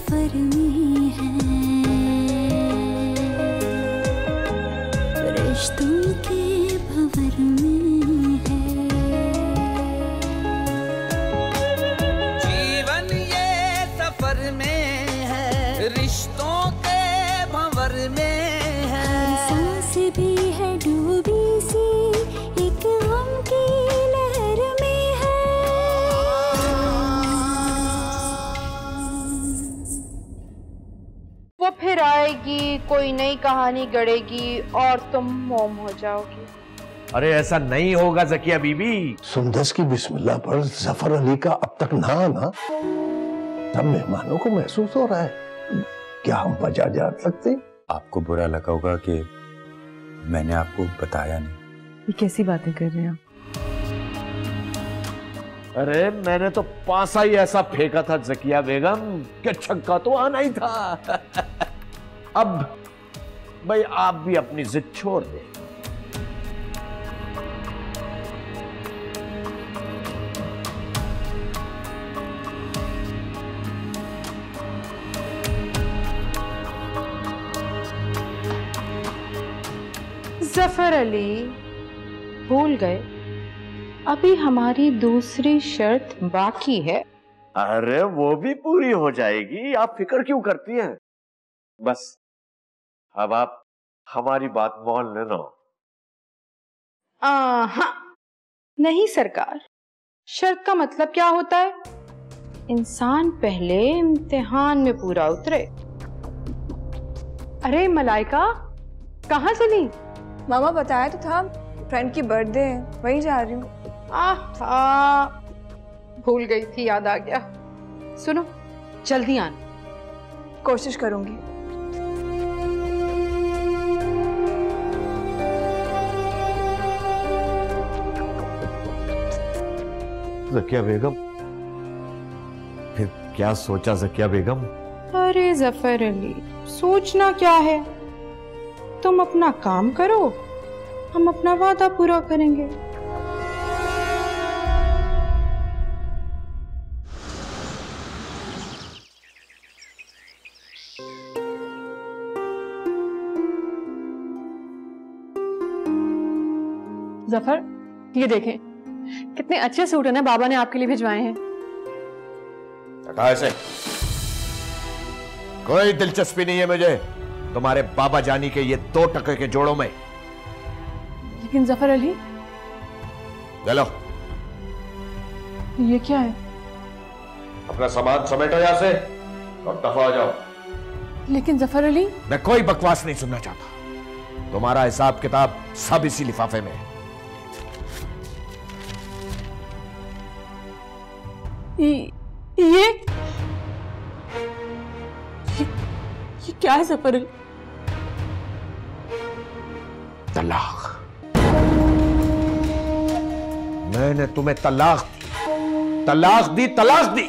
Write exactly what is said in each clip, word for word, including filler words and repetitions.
सफर में है, रिश्तों के भंवर में है। जीवन ये सफर में है, रिश्तों के भंवर में है। हर सांस भी है डूबी सी एक गम की लहर में है। वो फिर आएगी, कोई नई कहानी गढ़ेगी और तुम मोम हो जाओगी। अरे ऐसा नहीं होगा जकिया बीबी। सुंदस की बिस्मिल्लाह पर जफर अली का अब तक ना आना सब मेहमानों को महसूस हो रहा है। क्या हम वजह जान सकते? आपको बुरा लगा होगा कि मैंने आपको बताया नहीं। ये कैसी बातें कर रहे हैं आप? अरे मैंने तो पासा ही ऐसा फेंका था जकिया बेगम कि छक्का तो आना ही था। अब भाई आप भी अपनी जिद छोड़ दे। जफर अली भूल गए, अभी हमारी दूसरी शर्त बाकी है। अरे वो भी पूरी हो जाएगी, आप फिक्र क्यों करती हैं? बस अब आप हमारी बात मान लेना। हाँ नहीं सरकार, शर्त का मतलब क्या होता है? इंसान पहले इम्तिहान में पूरा उतरे। अरे मलाइका कहाँ चली? मामा बताया तो था, फ्रेंड की बर्थडे है, वही जा रही हूँ। आहा, भूल गई थी, याद आ गया। सुनो जल्दी आना। कोशिश करूंगी। जकिया बेगम, फिर क्या सोचा जकिया बेगम? अरे जफर अली, सोचना क्या है, तुम अपना काम करो, हम अपना वादा पूरा करेंगे। जफर, ये देखें कितने अच्छे सूट है ना, बाबा ने आपके लिए भिजवाए हैं। हटा इसे, कोई दिलचस्पी नहीं है मुझे तुम्हारे बाबा जानी के ये दो टके के जोड़ों में। लेकिन जफर अली, ले लो। ये क्या है? अपना सामान समेटो यहां से और दफा हो जाओ। लेकिन जफर अली, मैं कोई बकवास नहीं सुनना चाहता। तुम्हारा हिसाब किताब सब इसी लिफाफे में है। ये ये ये क्या है जफर अली? तलाक। मैंने तुम्हें तलाक दी, तलाक दी, तलाक दी।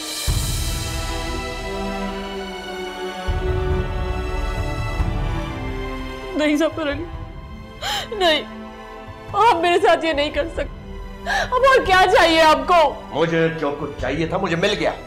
नहीं जफर अली, नहीं, आप मेरे साथ ये नहीं कर सकते। अब और क्या चाहिए आपको? मुझे जो कुछ चाहिए था मुझे मिल गया।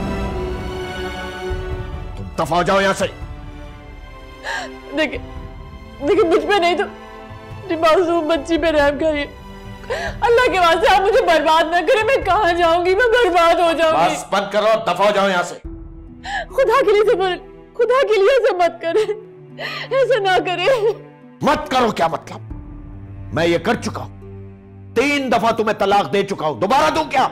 तुम दफा हो जाओ यहां से। देखिए देखिए, मुझ पे नहीं तो मासूम बच्ची पे रहम करिए। अल्लाह के वास्ते आप मुझे बर्बाद ना करें, मैं कहां जाऊंगी, मैं बर्बाद हो जाऊंगी। बस बंद करो, दफा हो जाओ यहां से। खुदा के लिए जफर, खुदा के लिए ऐसा मत करें, ऐसा ना करें। मत करो क्या मतलब? मैं ये कर चुका हूं, तीन दफा तुम्हें तलाक दे चुका हूं, दोबारा दूं क्या?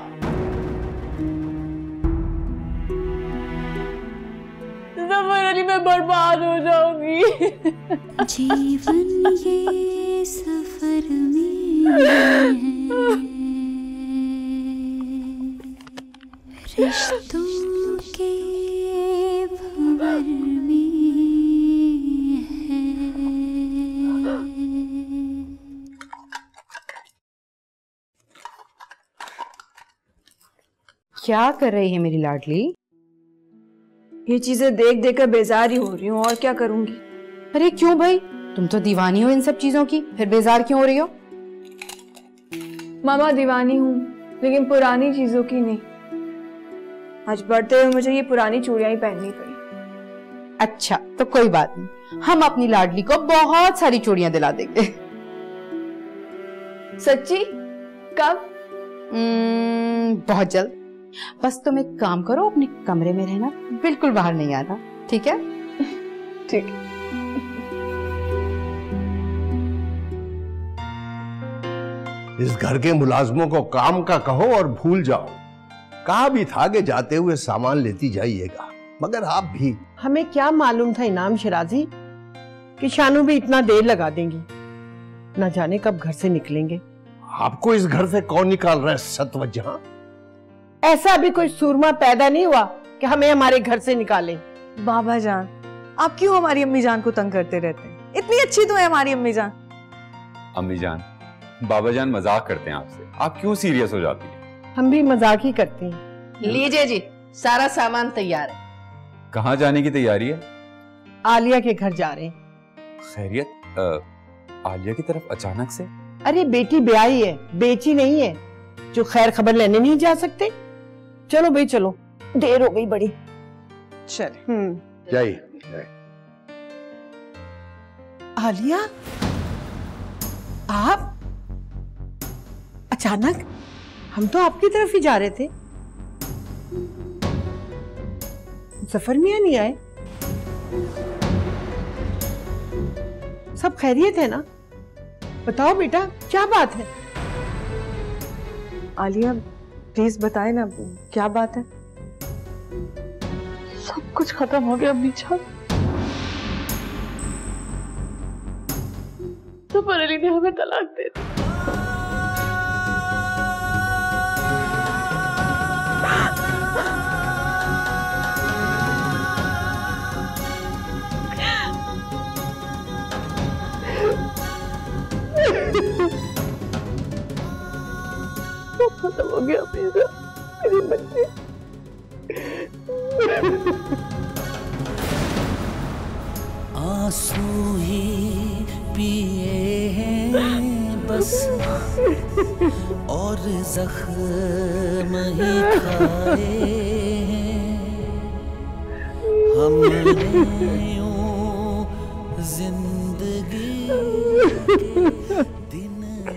जफर अली, मैं बर्बाद हो जाऊंगी। जीवन ये सफर में है, रिश्तों के भंवर में है। क्या कर रही है मेरी लाडली? ये चीजें देख देख कर बेजार ही हो रही हूँ, और क्या करूंगी। अरे क्यों भाई, तुम तो दीवानी हो इन सब चीजों की, फिर बेजार क्यों हो रही हो? मामा दीवानी हूँ, लेकिन पुरानी चीजों की नहीं। आज बढ़ते हुए मुझे ये पुरानी चूड़ियां ही पहननी पड़ी। अच्छा तो कोई बात नहीं, हम अपनी लाडली को बहुत सारी चूड़ियां दिला देंगे। सच्ची? कब? बहुत जल्द। बस तुम एक काम करो, अपने कमरे में रहना, बिल्कुल बाहर नहीं आना, ठीक है? ठीक है। इस घर के मुलाजमों को काम का कहो और भूल जाओ। कहा भी था कि जाते हुए सामान लेती जाइएगा, मगर आप भी। हमें क्या मालूम था इनाम शिराजी कि शानू भी इतना देर लगा देंगी, ना जाने कब घर से निकलेंगे। आपको इस घर से कौन निकाल रहा है सतवजह? ऐसा भी कोई सूरमा पैदा नहीं हुआ कि हमें हमारे घर से निकाले। बाबा जान, आप क्यों हमारी अम्मी जान को तंग करते रहते हैं? इतनी अच्छी तो है हमारी अम्मी जान। अम्मी जान, बाबा जान मजाक करते हैं आपसे, आप क्यों सीरियस हो जाती है? हम भी मजाक ही करते हैं। लीजिए जी, सारा सामान तैयार है। कहाँ जाने की तैयारी है? आलिया के घर जा रहे हैं। खैरियत? आलिया की तरफ अचानक से? अरे बेटी ब्याही है, बेची नहीं है, जो खैर खबर लेने नहीं जा सकते। चलो भाई चलो, देर हो गई बड़ी। चल। हम्म जाइए। आलिया, आप अचानक? हम तो आपकी तरफ ही जा रहे थे। जफर मियां नहीं आए? सब खैरियत है ना? बताओ बेटा, क्या बात है? आलिया प्लीज बताए ना, क्या बात है? सब कुछ खत्म हो गया अम्मी जान। जफर अली ने हमें तलाक दे दी। खत्म हो गया मेरे बच्चे। आंसू ही पिए हैं बस और जख्म ही खाए हैं हमने यूं जिंदगी के दिन।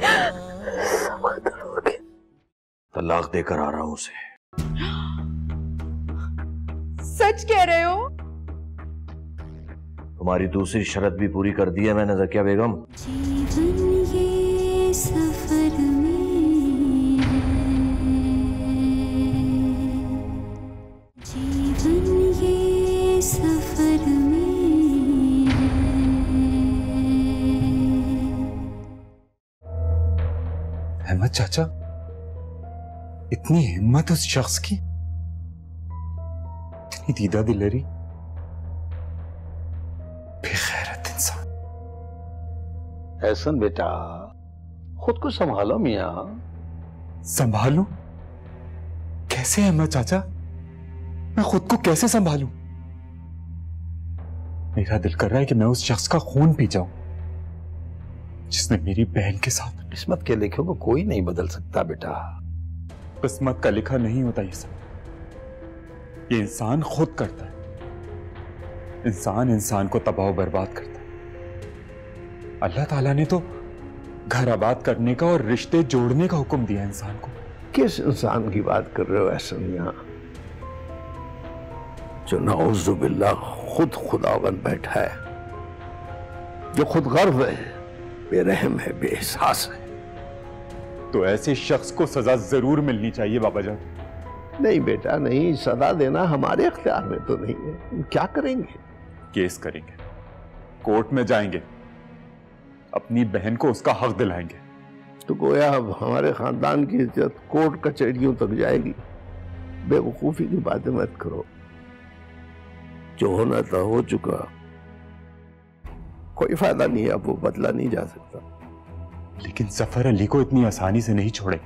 तलाक देकर आ रहा हूं उसे। सच कह रहे हो? तुम्हारी दूसरी शर्त भी पूरी कर दी है मैंने ज़किया बेगम। जीवन ये सफर में है, जीवन ये सफर में है। अहमद चाचा, इतनी हिम्मत उस शख्स की, इतनी दीदा दिलरी, बेगैरत इंसान। एहसन बेटा, खुद को संभालो मियां। संभालूं? कैसे अहमद चाचा? मैं खुद को कैसे संभालूं? मेरा दिल कर रहा है कि मैं उस शख्स का खून पी जाऊं जिसने मेरी बहन के साथ। किस्मत के लिखे को कोई नहीं बदल सकता बेटा। किस्मत का लिखा नहीं होता ये सब, ये इंसान खुद करता है। इंसान इंसान को तबाह बर्बाद करता है। अल्लाह ताला ने तो घर आबाद करने का और रिश्ते जोड़ने का हुक्म दिया इंसान को। किस इंसान की बात कर रहे हो ऐसा मियां, जो नाउज़ु बिल्लाह खुद खुदावन बैठा है, जो खुद गर्व है, बेरहम है, बेएहसास है। तो ऐसे शख्स को सजा जरूर मिलनी चाहिए बाबा जान। नहीं बेटा नहीं, सजा देना हमारे इख्तियार में तो नहीं है। क्या करेंगे? केस करेंगे, कोर्ट में जाएंगे, अपनी बहन को उसका हक दिलाएंगे। तो गोया अब हमारे खानदान की इज्जत कोर्ट कचहरियों तक जाएगी। बेवकूफी की बातें मत करो। जो होना था हो चुका, कोई फायदा नहीं है, अब वो बदला नहीं जा सकता। लेकिन जफर अली को इतनी आसानी से नहीं छोड़ेंगे,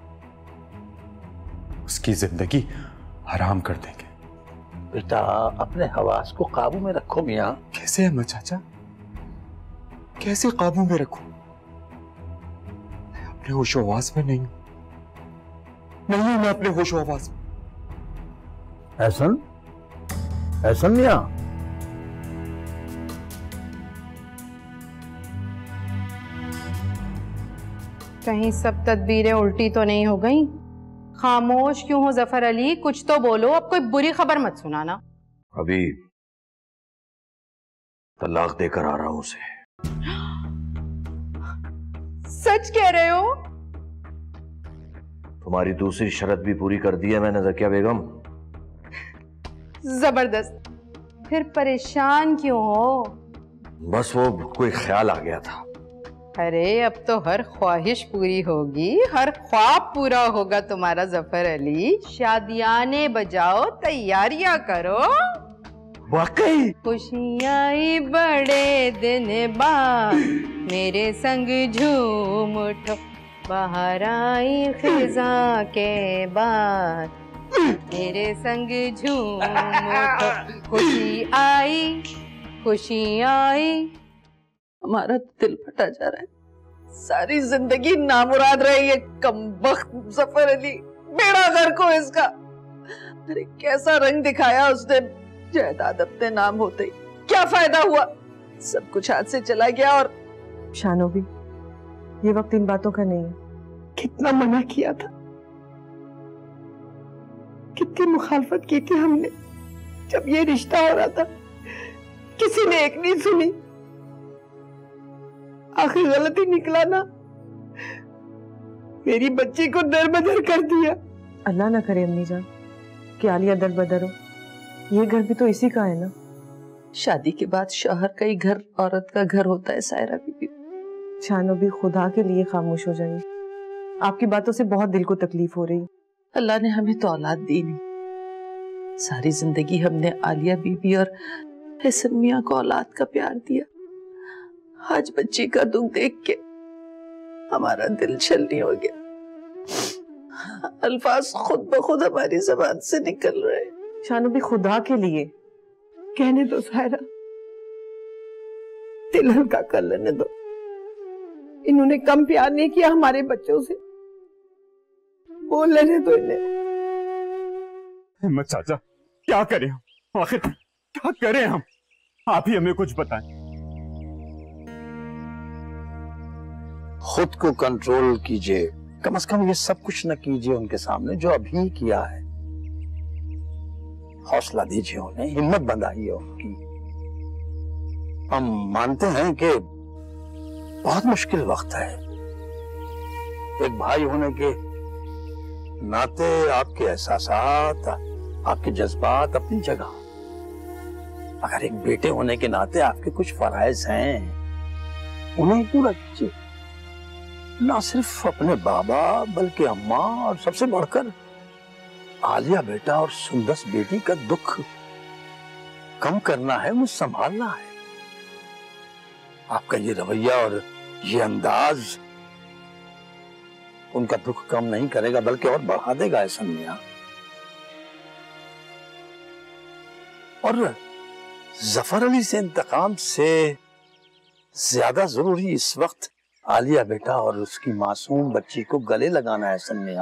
उसकी जिंदगी हराम कर देंगे। बेटा अपने हवास को काबू में रखो मियां। कैसे अहमद चाचा, कैसे काबू में रखूं? मैं अपने होशो हवास में नहीं हूं, नहीं हूं मैं अपने होशो हवास में। एहसन, एहसन मियां, कहीं सब तदबीरें उल्टी तो नहीं हो गई? खामोश क्यों हो जफर अली? कुछ तो बोलो, अब कोई बुरी खबर मत सुनाना। अभी तलाक देकर आ रहा हूं उसे। सच कह रहे हो? तुम्हारी दूसरी शर्त भी पूरी कर दी है मैंने ज़किया बेगम। जबरदस्त। फिर परेशान क्यों हो? बस वो कोई ख्याल आ गया था। अरे अब तो हर ख्वाहिश पूरी होगी, हर ख्वाब पूरा होगा तुम्हारा जफर अली। शादियाने बजाओ, तैयारियां करो। वाकई खुशियां आई बड़े दिन बाद, मेरे संग झूम उठो, बाहर आई खिजा के बाद, मेरे संग झूम उठो, खुशी आई खुशी आई। हमारा दिल फटा जा रहा है, सारी जिंदगी नामुराद रही है कमबख्त जफर अली, बेड़ा गर्क को इसका। अरे कैसा रंग दिखाया उसने, जायदाद अपने नाम होते ही क्या फायदा हुआ, सब कुछ हाथ से चला गया। और शानो भी ये वक्त इन बातों का नहीं है। कितना मना किया था, कितनी मुखालफत की थी हमने जब ये रिश्ता हो रहा था, किसी ने एक नहीं सुनी। आखिर गलती निकला ना, मेरी बच्ची को दरबदर कर दिया। अल्लाह ना करे अम्मी जान कि आलिया दरबदर हो, ये घर भी तो इसी का है ना। शादी के बाद शौहर का ही घर औरत का घर होता है सायरा बीबी। शानो भी खुदा के लिए खामोश हो जाइए, आपकी बातों से बहुत दिल को तकलीफ हो रही। अल्लाह ने हमें तो औलाद दी नहीं, सारी जिंदगी हमने आलिया बीबी और हसन मियां को औलाद का प्यार दिया। आज बच्ची का दुख देख के हमारा दिल छलनी हो गया, अल्फाज खुद ब खुद हमारी जबान से निकल रहे हैं। शानो भी खुदा के लिए कहने दो सायरा, दिल हल्का कर लेने दो। इन्होंने कम प्यार नहीं किया हमारे बच्चों से, बोल लेने दो इन्हें। हिम्मत चाचा, क्या करें हम, आखिर क्या करें हम, आप ही हमें कुछ बताएं। खुद को कंट्रोल कीजिए, कम से कम ये सब कुछ न कीजिए उनके सामने जो अभी किया है। हौसला दीजिए उन्हें, हिम्मत बंधाइए उनकी। हम मानते हैं कि बहुत मुश्किल वक्त है, एक भाई होने के नाते आपके एहसासात, आपके जज्बात अपनी जगह, अगर एक बेटे होने के नाते आपके कुछ फराइज हैं, उन्हें पूरा कीजिए। ना सिर्फ अपने बाबा बल्कि अम्मा और सबसे बढ़कर आलिया बेटा और सुंदस बेटी का दुख कम करना है, मुझे संभालना है। आपका ये रवैया और ये अंदाज उनका दुख कम नहीं करेगा बल्कि और बढ़ा देगा ऐसा मियां। और जफर अली से इंतकाम से ज्यादा जरूरी इस वक्त आलिया बेटा और उसकी मासूम बच्ची को गले लगाना है ऐसा मियां।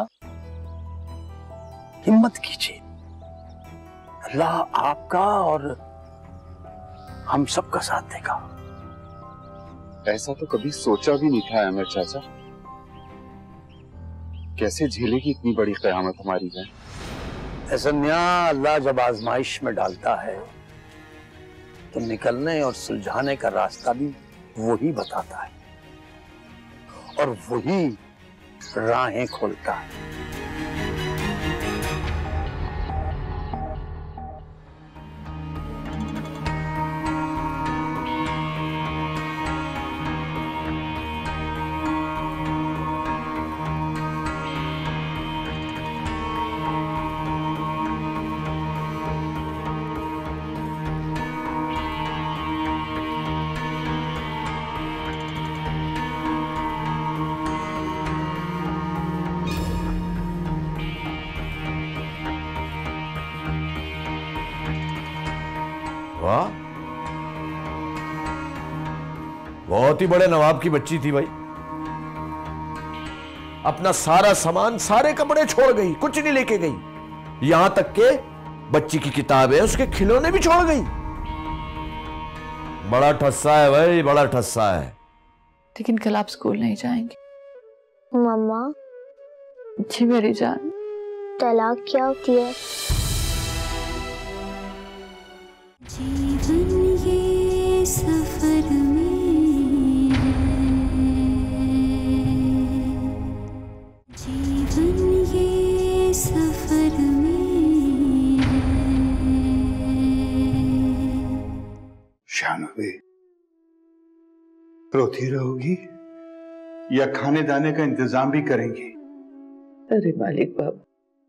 हिम्मत कीजिए, अल्लाह आपका और हम सबका साथ देगा। ऐसा तो कभी सोचा भी नहीं था अमर चाचा, कैसे झेलेगी इतनी बड़ी क़यामत हमारी बहन। ऐसा मियां, अल्लाह जब आजमाइश में डालता है तो निकलने और सुलझाने का रास्ता भी वही बताता है और वही राहें खोलता है। वाह, बहुत ही बड़े नवाब की बच्ची थी भाई। अपना सारा सामान, सारे कपड़े छोड़ गई, कुछ नहीं लेके गई, यहां तक के बच्ची की किताबें, उसके खिलौने भी छोड़ गई। बड़ा ठस्सा है भाई, बड़ा ठस्सा है। लेकिन कल आप स्कूल नहीं जाएंगे, मम्मा। जी मेरी जान। तलाक क्या होती है? जीवन ये सफर में है, जीवन ये सफर में है। शानवी, रोती रहोगी या खाने दाने का इंतजाम भी करेंगी? अरे मालिक बाबा,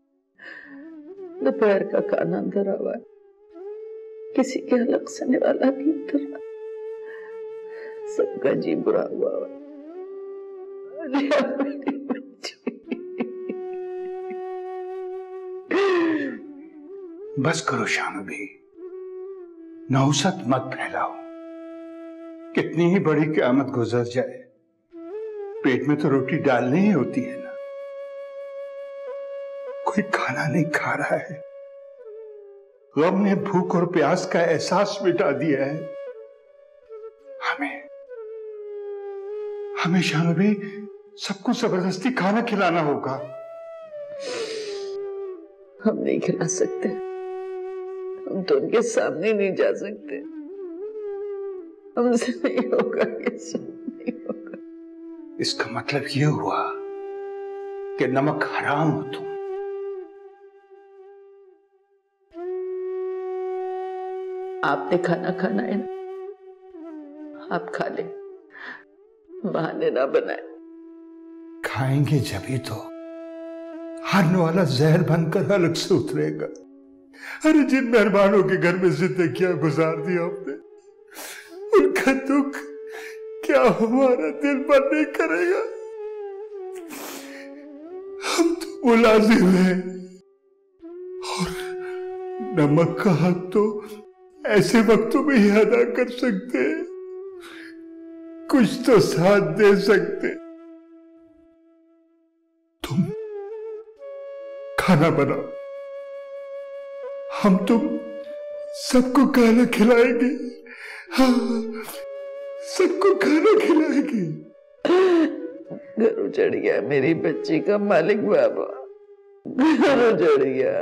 दोपहर का खाना अंदर हुआ है, किसी के हलक सने वाला नहीं उतर रहा, सबका जी बुरा हुआ है। मेरी बच्ची। बस करो शानवी, नौसत मत फैलाओ। कितनी ही बड़ी क़यामत गुजर जाए, पेट में तो रोटी डालनी ही होती है ना। कोई खाना नहीं खा रहा है, गम ने भूख और प्यास का एहसास मिटा दिया है। हमें हमें शानवी सबको जबरदस्ती खाना खिलाना होगा। हम नहीं खिला सकते, हम तो उनके सामने नहीं जा सकते, हमसे नहीं होगा, ये सब नहीं होगा। इसका मतलब ये हुआ कि नमक हराम हो तुम। आपने खाना खाना है ना, आप खा ले, बहाने ना बनाए। खाएंगे जभी तो हारने वाला जहर बनकर अलग से उतरेगा। अरे जिन मेहरबानों के घर में जिंदगियां गुजार दी आपने, उनका दुख क्या हमारा दिल पर नहीं करेगा? हम तो मुलाजिम हैं और नमक का हक तो ऐसे वक्तों में ही अदा कर सकते हैं, कुछ तो साथ दे सकते। तुम खाना बनाओ, हम तुम सबको खाना खिलाएंगे। हाँ, सबको खाना खिलाएंगे। घर उजड़ गया मेरी बच्ची का मालिक बाबा, घर उजड़ गया।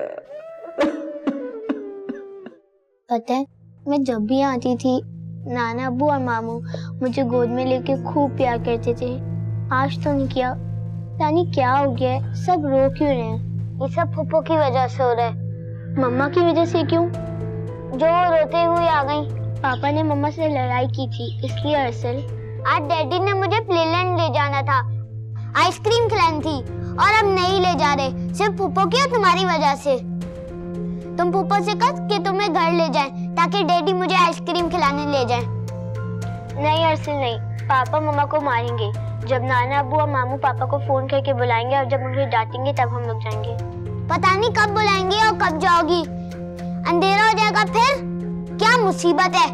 पता है, मैं जब भी आती थी नाना अब्बू और मामू मुझे गोद में लेके खूब प्यार करते थे। आज तो नहीं किया, यानी क्या हो गया है? सब रो क्यों रहे हैं? ये सब फूफो की वजह से हो रहा है। मम्मा की वजह से क्यों? जो रोते हुए आ गई। पापा ने मम्मा से लड़ाई की थी, इसलिए अरसल आज डैडी ने मुझे प्लेलैंड ले जाना था, आइसक्रीम खिलानी थी, और अब नहीं ले जा रहे, सिर्फ फूफो की और तुम्हारी वजह से। तुम फूफो से कह कि तुम्हें घर ले जाएं, ताकि डैडी मुझे आइसक्रीम खिलाने ले जाएं। नहीं अरसल नहीं, पापा मम्मा को मारेंगे। जब नाना अब्बू और मामू पापा को फोन करके बुलाएंगे और जब उन्हें डांटेंगे तब हम लोग जाएंगे। पता नहीं कब बुलाएंगे और कब जाओगी। अंधेरा हो जाएगा फिर, क्या मुसीबत है।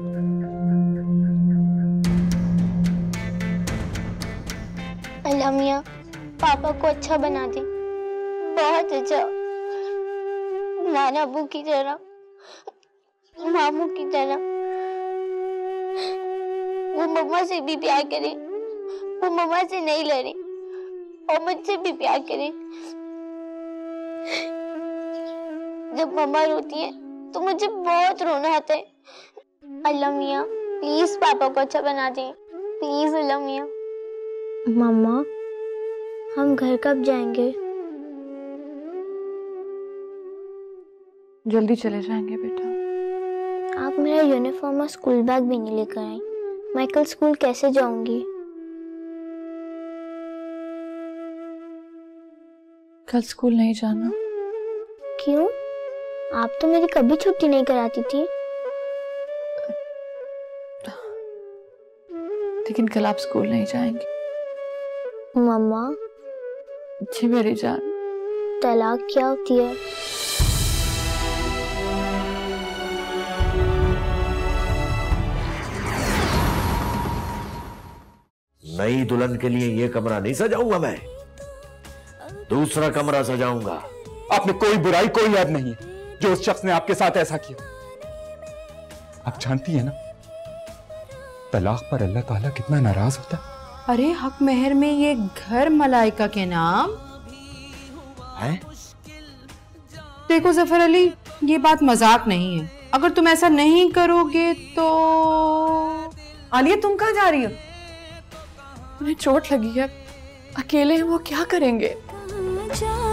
अल्लाह मियां पापा को अच्छा बना दे, बहुत अच्छा, नाना अब्बू की तरह, मामू की तरह। वो मम्मा से भी प्यार करे, वो मम्मा से नहीं लड़े और मुझसे भी प्यार करे। जब मम्मा रोती है तो मुझे बहुत रोना आता है। अल्लाह मियां प्लीज पापा को अच्छा बना दे, प्लीज अल्लाह मियां। मम्मा हम घर कब जाएंगे? जल्दी चले जाएंगे बेटा। आप मेरा यूनिफॉर्म और स्कूल बैग भी नहीं लेकर आई, मैं कल स्कूल कैसे जाऊंगी? कल स्कूल नहीं जाना। क्यों? आप तो मेरी कभी छुट्टी नहीं कराती थी। लेकिन कल आप स्कूल नहीं जाएंगे। मम्मा। जी मेरी जान। तलाक क्या होती है? नई दुल्हन के लिए ये कमरा नहीं सजाऊंगा मैं, दूसरा कमरा सजाऊंगा। आपने कोई बुराई, कोई ऐब नहीं है जो उस शख्स ने आपके साथ ऐसा किया। आप जानती है ना तलाक पर अल्लाह ताला कितना नाराज होता है। अरे हक महर में ये घर मलाइका के नाम है? देखो जफर अली, ये बात मजाक नहीं है। अगर तुम ऐसा नहीं करोगे तो। आलिया तुम कहाँ जा रही हो? उन्हें चोट लगी है, अकेले हैं, वो क्या करेंगे?